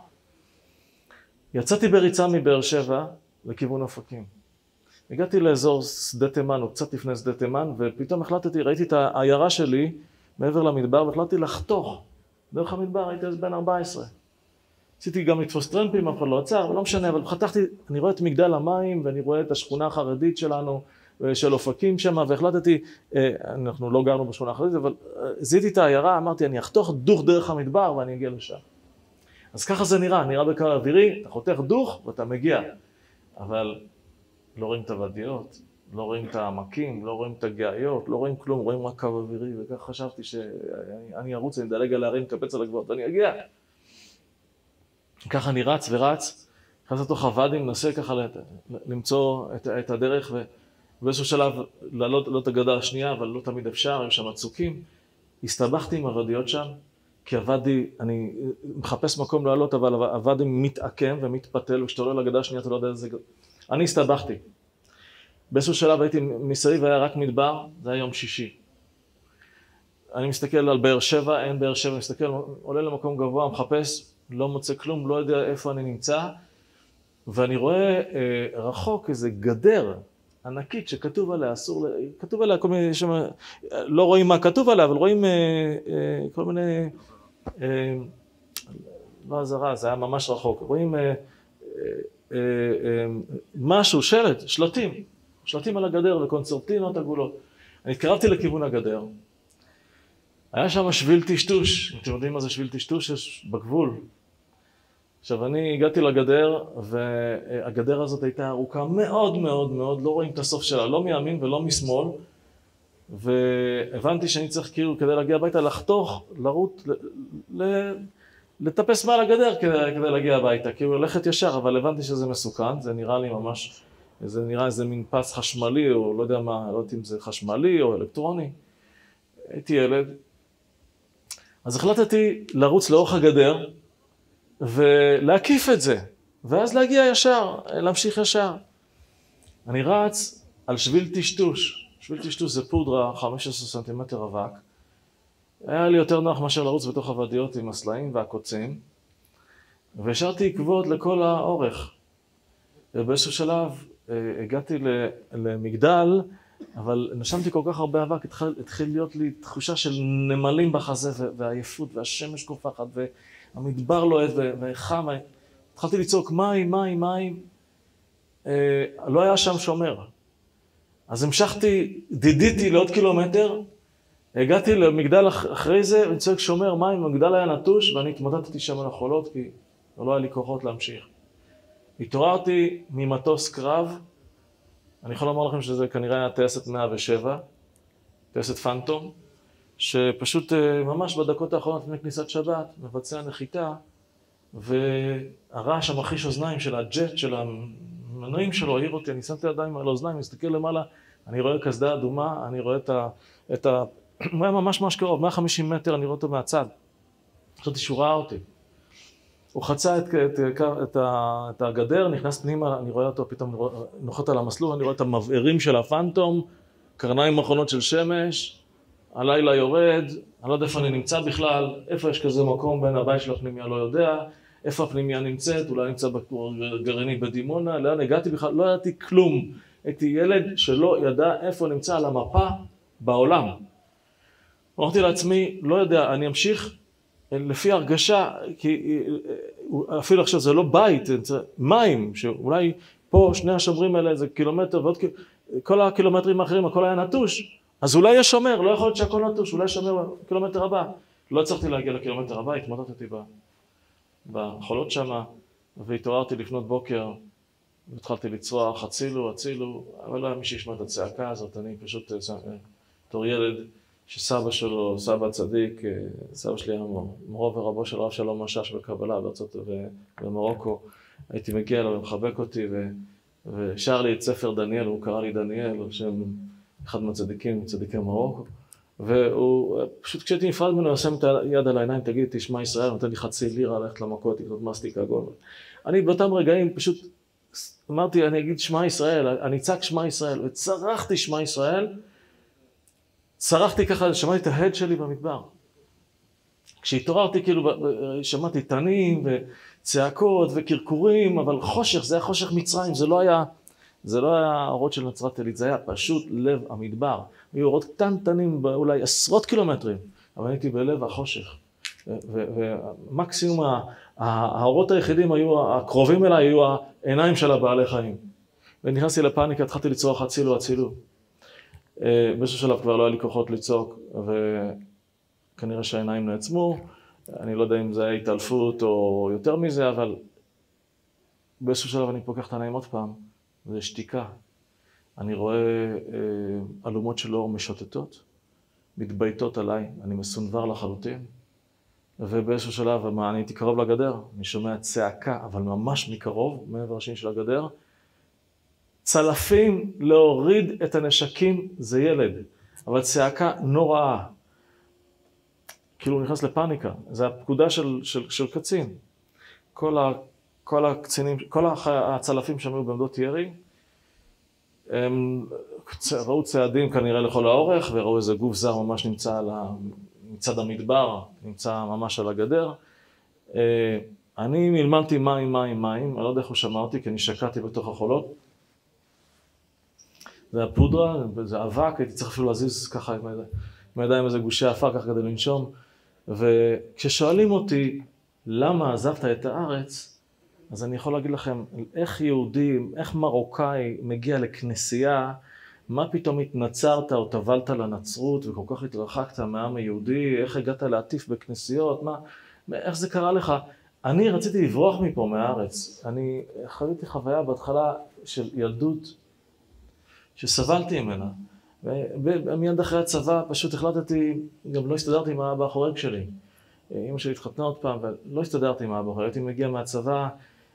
Speaker 1: יצאתי בריצה מבאר שבע לכיוון אופקים. הגעתי לאזור שדה תימן, או קצת לפני שדה תימן, ופתאום החלטתי, ראיתי את העיירה שלי מעבר למדבר, והחלטתי לחתוך דרך המדבר, הייתי אז בן ארבע עשרה. עשיתי גם לתפוס טרמפים, אף אחד לא עצר, אבל לא משנה, אבל חתכתי, אני רואה את מגדל המים, ואני רואה את השכונה החרדית שלנו, של אופקים שם, והחלטתי, אנחנו לא גרנו בשכונה החרדית, אבל זיהיתי את העיירה, אמרתי, אני אחתוך דוך דרך המדבר, ואני אגיע לשם. אז ככה זה נראה, נראה בקו אווירי, אתה חותך דוך ואתה מגיע, אבל לא רואים את הוודיות, לא רואים את העמקים, לא רואים את הגאיות, לא רואים כלום, רואים רק קו אווירי, וכך חשבתי שאני ארוץ, אני אדלג על ההרים, אקפץ על הגבעות, ואני אגיע. ככה אני רץ ורץ, נכנס לתוך הוואדים, מנסה ככה למצוא את, את הדרך, ובאיזשהו שלב לעלות לא את הגדה השנייה, אבל לא תמיד אפשר, היו שם מצוקים. הסתבכתי עם הוודיות שם, כי הוואדי, אני מחפש מקום לעלות, אבל הוואדי מתעקם ומתפתל, וכשאתה עולה לגדה השנייה אתה לא יודע איזה... אני הסתבכתי. באיזשהו שלב הייתי מסביב, היה רק מדבר, זה היה יום שישי. אני מסתכל על באר שבע, אין באר שבע, מסתכל, עולה למקום גבוה, מחפש, לא מוצא כלום, לא יודע איפה אני נמצא, ואני רואה אה, רחוק איזה גדר ענקית שכתוב עליה, אסור, כתוב עליה כל מיני, שמה, לא רואים מה כתוב עליה, אבל רואים אה, אה, כל מיני, אה, לא עזרה, זה היה ממש רחוק, רואים אה, אה, אה, אה, משהו, שלט, שלטים, שלטים על הגדר וקונצרטינות עגולות. אני התקרבתי לכיוון הגדר, היה שם שביל טשטוש, אתם יודעים מה זה שביל טשטוש? יש בגבול. עכשיו אני הגעתי לגדר, והגדר הזאת הייתה ארוכה מאוד מאוד מאוד, לא רואים את הסוף שלה, לא מימין ולא משמאל, והבנתי שאני צריך כאילו כדי להגיע הביתה לחתוך, לרוט, ל... ל... לטפס מעל הגדר כדי, כדי להגיע הביתה, כאילו ללכת ישר, אבל הבנתי שזה מסוכן, זה נראה לי ממש, זה נראה איזה מין פס חשמלי, או לא יודע מה, לא יודעת אם זה חשמלי או אלקטרוני. הייתי ילד. אז החלטתי לרוץ לאורך הגדר ולהקיף את זה. ואז להגיע ישר, להמשיך ישר. אני רץ על שביל טשטוש. שביל טשטוש זה פודרה, חמישה עשר סנטימטר אבק. היה לי יותר נוח מאשר לרוץ בתוך הוודיות עם הסלעים והקוצים. והשארתי עקבות לכל האורך. ובאיזשהו שלב הגעתי למגדל, אבל נשמתי כל כך הרבה אבק, התחיל, התחיל להיות לי תחושה של נמלים בחזה, והעייפות, והשמש קופחת, והמדבר לוהט, וחם. התחלתי לצעוק מים, מים, מים. לא היה שם שומר. אז המשכתי, דידיתי לעוד קילומטר, הגעתי למגדל אחרי זה, וצועק שומר מים, המגדל היה נטוש, ואני התמודדתי שם על החולות, כי לא היה לי כוחות להמשיך. התעוררתי ממטוס קרב, אני יכול לומר לכם שזה כנראה היה טייסת מאה ושבע, טייסת פנטום, שפשוט ממש בדקות האחרונות לפני כניסת שבת, מבצע נחיתה, והרעש המחיש אוזניים של הג'ט, של המנועים שלו, העיר אותי, אני שמתי ידיים על האוזניים, מסתכל למעלה, אני רואה קסדה אדומה, אני רואה את ה... את ה... הוא היה ממש ממש קרוב, מאה וחמישים מטר, אני רואה אותו מהצד. חשבתי שהוא ראה אותי. הוא חצה את, את, את, את הגדר, נכנס פנימה, אני רואה אותו, פתאום נוחת על המסלול, אני רואה את המבערים של הפנטום, קרניים אחרונות של שמש, הלילה יורד, אני לא יודע איפה אני נמצא בכלל, איפה יש כזה מקום בין הבית של הפנימיה, לא יודע, איפה הפנימיה נמצאת, אולי נמצא בכור גרעיני בדימונה, לאן הגעתי בכלל, לא ידעתי כלום. הייתי ילד שלא ידע איפה נמצא על המפה בעולם. אמרתי לעצמי, לא יודע, אני אמשיך לפי הרגשה, כי אפילו עכשיו זה לא בית, זה מים, שאולי פה שני השומרים האלה זה קילומטר ועוד כל הקילומטרים האחרים, הכל היה נטוש, אז אולי יש שומר, לא יכול להיות שהכל נטוש, אולי שומר קילומטר הבא. לא הצלחתי להגיע לקילומטר הבא, התמודדתי בחולות שמה, והתעוררתי לפנות בוקר, והתחלתי לצרוח, הצילו, הצילו, אבל לא היה מי שישמע את הצעקה הזאת, אני פשוט, תור ילד, שסבא שלו, סבא צדיק, סבא שלי היה מורו ורבו של הרב שלום משאש בקבלה בארצות במרוקו, הייתי מגיע אליו ומחבק אותי ושר לי את ספר דניאל, הוא קרא לי דניאל, הוא שם אחד מהצדיקים, צדיקי מרוקו, והוא פשוט כשהייתי נפרד ממנו, הוא שם את היד על העיניים, תגיד, תשמע ישראל, נותן לי חצי לירה ללכת למכות, לקנות מסטיק עגול. אני באותם רגעים פשוט אמרתי, אני אגיד שמע ישראל, אני אצעק שמע ישראל, וצרחתי שמע ישראל, צרחתי ככה, שמעתי את ההד שלי במדבר. כשהתעוררתי, כאילו, שמעתי תנים וצעקות וקרקורים, אבל חושך, זה היה חושך מצרים, זה לא היה, זה לא היה האורות של נצרת עילית, זה היה פשוט לב המדבר. היו אורות קטנטנים, אולי עשרות קילומטרים, אבל הייתי בלב החושך. ומקסימום האורות היחידים היו, הקרובים אליי היו העיניים של הבעלי חיים. ונכנסתי לפאניקה, התחלתי לצרוח הצילו, הצילו. באיזשהו שלב כבר לא היה לי כוחות לצעוק, וכנראה שהעיניים נעצמו. אני לא יודע אם זה היה התעלפות או יותר מזה, אבל באיזשהו שלב אני פוקח את העיניים עוד פעם, זה שתיקה. אני רואה אלומות של אור משוטטות, מתבייתות עליי, אני מסונבר לחלוטין, ובאיזשהו שלב אני הייתי קרוב לגדר, אני שומע צעקה, אבל ממש מקרוב, מעבר השני של הגדר, צלפים להוריד את הנשקים זה ילד, אבל צעקה נוראה. כאילו הוא נכנס לפאניקה, זה הפקודה של, של, של קצין. כל, ה, כל הקצינים, כל הצלפים שם היו בעמדות ירי, הם ראו צעדים כנראה לכל האורך, וראו איזה גוף זר ממש נמצא על ה, מצד המדבר, נמצא ממש על הגדר. אני מלמלתי מים, מים, מים, אני לא יודע איך הוא שמע אותי, כי אני שקעתי בתוך החולות. זה הפודרה, זה אבק, הייתי צריך אפילו להזיז ככה עם הידיים איזה גושי עפר ככה כדי לנשום. וכששואלים אותי למה עזבת את הארץ, אז אני יכול להגיד לכם איך יהודי, איך מרוקאי מגיע לכנסייה, מה פתאום התנצרת או טבלת לנצרות וכל כך התרחקת מהעם היהודי, איך הגעת להטיף בכנסיות, מה, איך זה קרה לך? אני רציתי לברוח מפה מהארץ. אני חוויתי חוויה בהתחלה של ילדות, שסבלתי ממנה, ומיד אחרי הצבא פשוט החלטתי, גם לא הסתדרתי עם האבא החורג שלי. אמא שלי התחתנה עוד פעם, ולא הסתדרתי עם האבא החורג. הייתי מגיע מהצבא,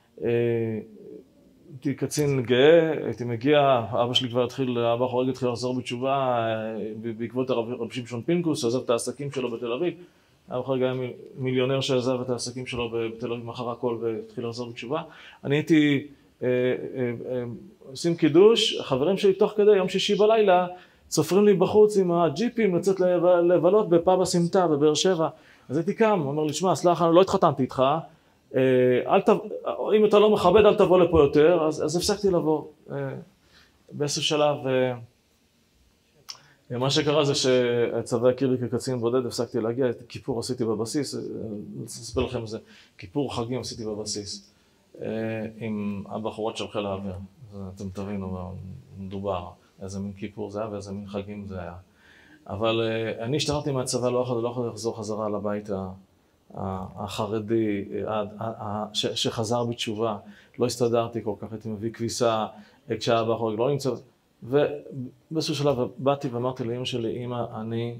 Speaker 1: הייתי קצין גאה, הייתי מגיע, אבא שלי כבר התחיל, האבא החורג התחיל לחזור בתשובה, בעקבות הרב שמשון פינקוס, עזב את העסקים שלו בתל אביב. היה אחר גם מיליונר שעזב את העסקים שלו בתל אביב מחר הכל והתחיל לחזור בתשובה. אני הייתי, אה, אה, אה, עושים קידוש, החברים שלי תוך כדי יום שישי בלילה, צופרים לי בחוץ עם הג'יפים לצאת לבלות בפאב הסמטה בבאר שבע. אז הייתי קם, הוא אומר לי, שמע, סלח, אני לא התחתנתי איתך, אל תב... אם אתה לא מכבד, אל תבוא לפה יותר, אז, אז הפסקתי לבוא. באיזשהו שלב, מה שקרה זה שהצבא הכיר לי כקצין בודד, הפסקתי להגיע, את כיפור עשיתי בבסיס, אני רוצה לספר לכם זה, כיפור חגים עשיתי בבסיס, עם הבחורות של חיל האוויר. אתם תבינו מה מדובר, איזה מין כיפור זה היה ואיזה מין חגים זה היה. אבל אני השתחררתי מהצבא, לא יכול, לא יכול לחזור חזרה לבית החרדי, שחזר בתשובה, לא הסתדרתי כל כך, הייתי מביא כביסה, כשהיה בחורג, לא נמצא, ובאיזשהו שלב באתי ואמרתי לאמא שלי, אמא, אני,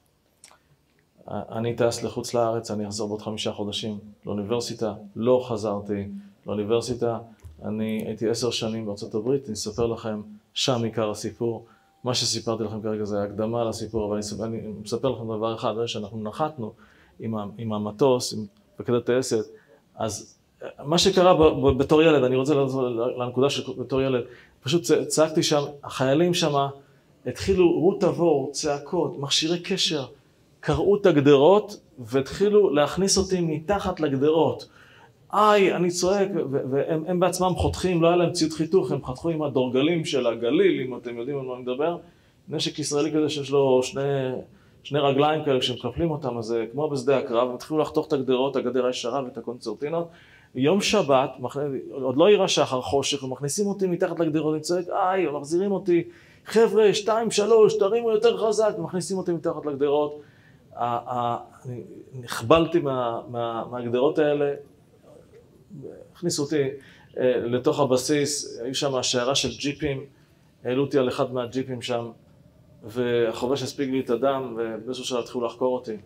Speaker 1: אני טס לחוץ לארץ, אני אחזור בעוד חמישה חודשים לאוניברסיטה, לא חזרתי לאוניברסיטה, אני הייתי עשר שנים בארצות הברית, אני אספר לכם, שם עיקר הסיפור, מה שסיפרתי לכם כרגע זה הקדמה לסיפור, אבל אני מספר לכם דבר אחד, שאנחנו נחתנו עם, עם המטוס, עם פקד הטייסת, אז מה שקרה בתור ילד, אני רוצה לעזור לנקודה של בתור ילד, פשוט צעקתי שם, החיילים שם התחילו רות עבור, צעקות, מכשירי קשר, קראו את הגדרות והתחילו להכניס אותי מתחת לגדרות. איי, אני צועק, והם הם בעצמם חותכים, לא היה להם ציוד חיתוך, הם חתכו עם הדורגלים של הגליל, אם אתם יודעים על מה אני מדבר. נשק ישראלי כזה שיש לו שני, שני רגליים כאלה, כשמקפלים אותם, אז זה כמו בשדה הקרב, הם התחילו לחתוך את הגדרות, הגדר הישרה ואת הקונצרטינות. יום שבת, עוד לא יראה שחר חושך, ומכניסים אותי מתחת לגדרות, אני צועק, איי, מחזירים אותי, חבר'ה, שתיים, שלוש, תרימו יותר חזק, ומכניסים אותי מתחת לגדרות. אני נחבלתי מה, מה, מהגדרות האלה, הכניסו אותי לתוך הבסיס, היו שם השיירה של ג'יפים, העלו אותי על אחד מהג'יפים שם, והחובש הספיק לי את הדם, ובאיזשהו שלב התחילו לחקור אותי.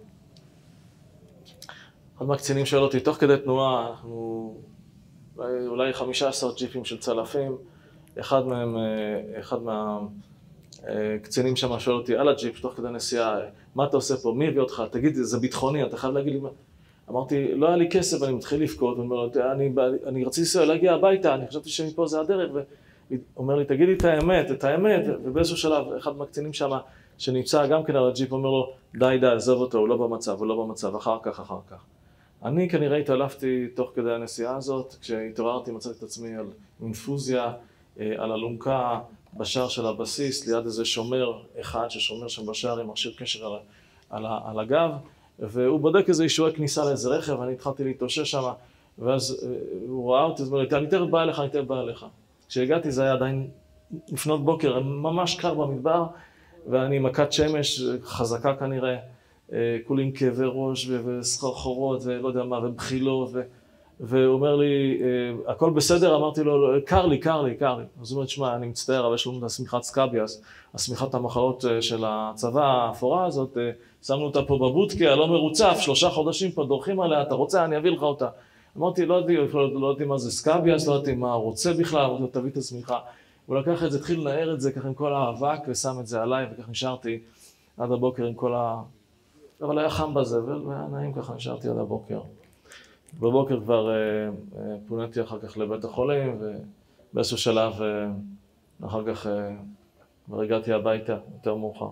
Speaker 1: אחד מהקצינים שואל אותי, תוך כדי תנועה, אנחנו אולי חמישה עשר ג'יפים של צלפים, אחד מהם, אחד מהקצינים שם שואל אותי על הג'יפ, תוך כדי נסיעה, מה אתה עושה פה, מי הביא אותך, תגיד, זה ביטחוני, אתה חייב להגיד לי מה. אמרתי, לא היה לי כסף, אני מתחיל לבכות, אני, אני רציתי להגיע הביתה, אני חשבתי שמפה זה הדרך, והוא אומר לי, תגיד לי את האמת, את האמת, ובאיזשהו שלב, אחד מהקצינים שם, שנמצא גם כן על הג'יפ, אומר לו, די, די, עזוב אותו, הוא לא במצב, הוא לא במצב, אחר כך, אחר כך. אני כנראה התעלפתי תוך כדי הנסיעה הזאת, כשהתעוררתי מצאתי את עצמי על אינפוזיה, על אלונקה, בשער של הבסיס, ליד איזה שומר אחד ששומר שם בשער עם מכשיר קשר על, על, על הגב, והוא בודק איזה אישורי כניסה לאיזה רכב, אני התחלתי להתאושש שם, ואז הוא ראה אותי, אז הוא אומר לי, אני תכף בא אליך, אני תכף בא אליך. כשהגעתי זה היה עדיין לפנות בוקר, ממש קר במדבר, ואני מכת שמש חזקה כנראה, כולי עם כאבי ראש וסחרחורות ולא יודע מה, ובחילות, ו... והוא אומר לי, הכל בסדר? אמרתי לו, קר לי, קר לי, קר לי. אז הוא אומר, שמע, אני מצטער, אבל יש לנו את הסמיכת סקאביאס, הסמיכת המחלות של הצבא האפורה הזאת, שמנו אותה פה בבודקה, הלא מרוצף, שלושה חודשים פה דורכים עליה, אתה רוצה, אני אביא לך אותה. אמרתי, לא יודעתי, לא יודעתי מה זה סקאביאס, לא יודעתי מה רוצה בכלל, אמרתי לו, תביא את הסמיכה. הוא לקח את זה, התחיל לנער את זה ככה עם כל האבק, ושם את זה עליי, וכך נשארתי עד הבוקר עם כל ה... אבל היה חם בזבל, והיה נעים ככה, נשארתי עד הבוקר. בבוקר כבר פונתי אחר כך לבית החולים, ובאיזשהו שלב אחר כך כבר הגעתי הביתה יותר מאוחר.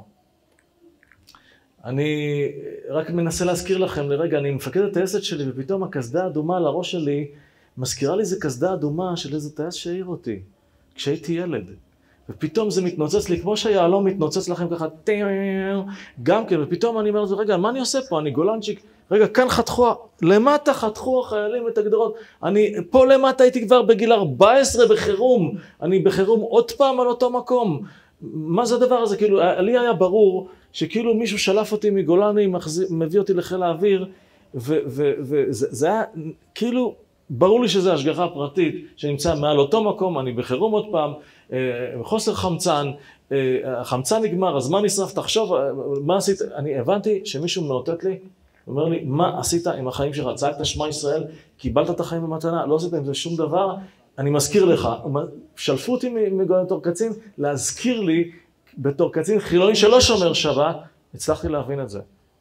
Speaker 1: אני רק מנסה להזכיר לכם לרגע, אני מפקד הטייסת שלי, ופתאום הכסדה האדומה על הראש שלי, מזכירה לי איזה כסדה אדומה של איזה טייס שהעיר אותי, כשהייתי ילד. ופתאום זה מתנוצץ לי, כמו שהיעלום מתנוצץ לכם ככה, גם כן, ופתאום אני אומר, רגע, מה אני עושה פה? אני גולנצ'יק, רגע, כאן חתכו, למטה חתכו החיילים את הגדרות, אני פה למטה הייתי כבר בגיל ארבע עשרה בחירום, אני בחירום עוד פעם על אותו מקום. מה זה הדבר הזה? כאילו, לי היה ברור שכאילו מישהו שלף אותי מגולני, מביא אותי לחיל האוויר, וזה היה כאילו, ברור לי שזה השגחה פרטית, שנמצא מעל אותו מקום, אני בחירום עוד פעם, חוסר חמצן, החמצן נגמר, הזמן נשרף, תחשוב, מה עשית? אני הבנתי שמישהו מאותת לי, הוא אומר לי, מה עשית עם החיים שלך? צעקת שמע ישראל, קיבלת את החיים במתנה, לא עשית עם זה שום דבר, אני מזכיר לך. שלפו אותי בתור קצין, להזכיר לי, בתור קצין חילוני שלא שומר שבת, הצלחתי להבין את זה.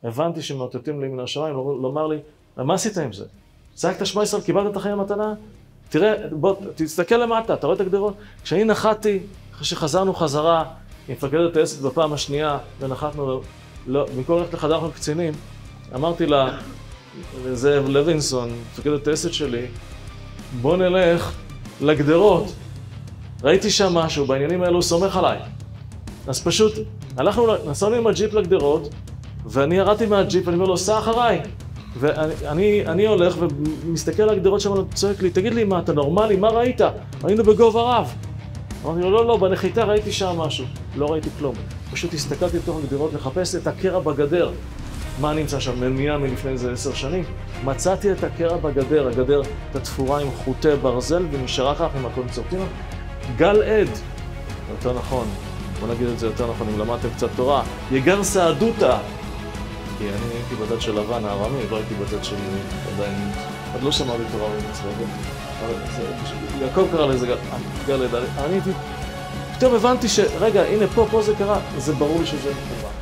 Speaker 1: הבנתי שמאותתים לי מן השמיים, לומר לי, מה עשית עם זה? צעקת שמע ישראל, קיבלת את החיים המתנה? תראה, בוא, תסתכל למטה, אתה רואה את הגדרות? כשאני נחתי, אחרי שחזרנו חזרה עם מפקדת הטייסת בפעם השנייה, ונחתנו, לא, במקום ללכת לחדר קצינים, אמרתי לה, לזאב לוינסון, מפקדת הטייסת שלי, בוא נלך לגדרות. ראיתי שם משהו, בעניינים האלו הוא סומך עליי. אז פשוט, הלכנו, נסענו עם הג'יפ לגדרות, ואני ירדתי מהג'יפ, ואני אומר לו, סע אחריי. ואני אני, אני הולך ומסתכל על הגדרות שם, צועק לי, תגיד לי, מה, אתה נורמלי? מה ראית? היינו בגובה רב. אמרתי לו, לא, לא, בנחיתה ראיתי שם משהו. לא ראיתי כלום. פשוט הסתכלתי בתוך הגדרות לחפש את הקרע בגדר. מה נמצא שם? מניעה מלפני איזה עשר שנים. מצאתי את הקרע בגדר, הגדר, את התפורה עם חוטי ברזל, ונשארה כך עם הקונצרטינה. גל עד, יותר נכון, בוא נגיד את זה יותר נכון, אם למדתם קצת תורה, יגר סעדותה. כי אני הייתי בצד של לבן הארמי, לא הייתי בצד של עדיין, עוד לא שמעתי תורה במצווה, אבל יעקב קרא לזה גל עד, אני הייתי, פתאום הבנתי שרגע, הנה פה, פה זה קרה, זה ברור לי שזה חובה.